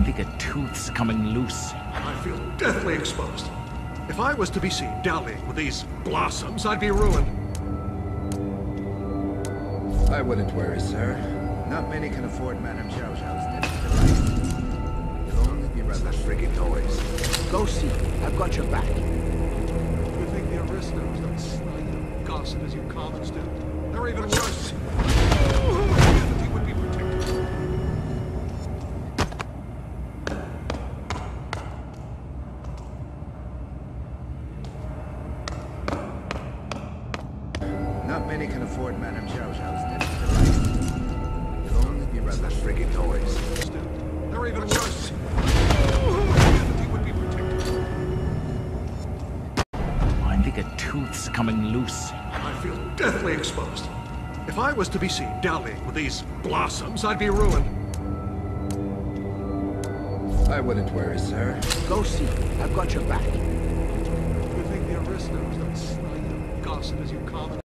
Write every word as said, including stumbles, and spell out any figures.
think a tooth's coming loose. I feel deathly exposed. If I was to be seen dallying with these blossoms, I'd be ruined. I wouldn't worry, sir. Not many can afford Madame Zhao Zhao's death delight. You'll only be rather freaking noise. Go see. I've got your back. You think the aristos don't snide and gossip as you commons do? They're even worse. Humanity would be protected. Not many can afford Madame Zhao Zhao's death delight. You'll only be rather freaking noise. They're even worse. Humanity would be protected. I think a tooth's coming loose. I feel deathly exposed. If I was to be seen dallying with these blossoms, I'd be ruined. I wouldn't worry, sir. Go see. I've got your back. You think the aristos don't snide and gossip as you commons